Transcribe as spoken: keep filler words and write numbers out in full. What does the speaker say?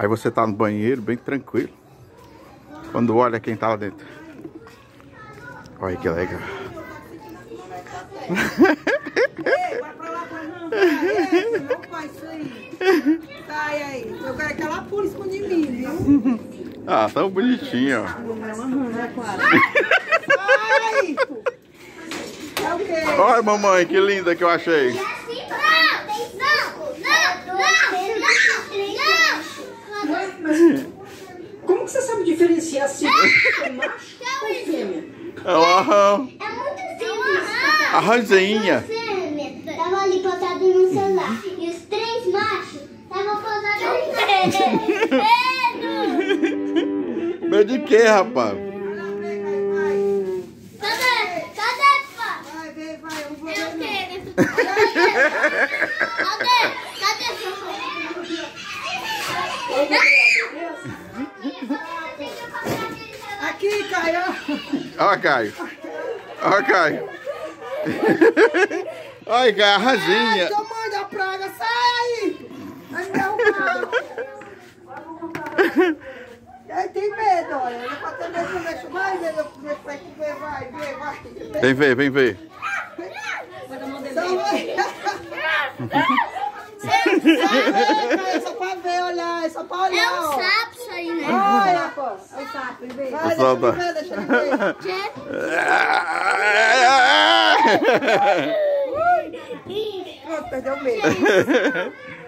Aí você tá no banheiro, bem tranquilo. Quando olha quem tá lá dentro. Olha que legal. Ei, vai pra lá, vai não, vai, não faz isso aí. Sai aí, eu quero que ela pule em cima de mim, viu? Ah, tão bonitinho, ó. Ai! É o quê? Olha, mamãe, que linda que eu achei. Como que você sabe diferenciar se é macho ou fêmea? É o arrão. É muito simples. A ranzinha. Tava ali posado no celular. E os três machos estavam posados no medo. Medo de quê, rapaz? Cadê? Cadê, pá? Vai, vem, vai, eu vou Eu ver. quero. Cadê? Cadê, Aqui, Caio. Olha, Caio. Olha, Caio. Olha, Caio, a Ai, ranzinha. tamanho da praga, sai aí. Vai me derrubar. Aí tem medo, olha. Eu não ter medo, não deixa. Vai, vai, vai, vai, vai, vai, vai. Vem ver, vem ver. Então, vai. É só pra ver, olhar, é só pra olhar. É um ó. sapo isso aí, né? Olha, pô. É o sapo, vem. Vai, deixa Solta. eu ver, deixa eu ver. Pronto, perdeu o medo.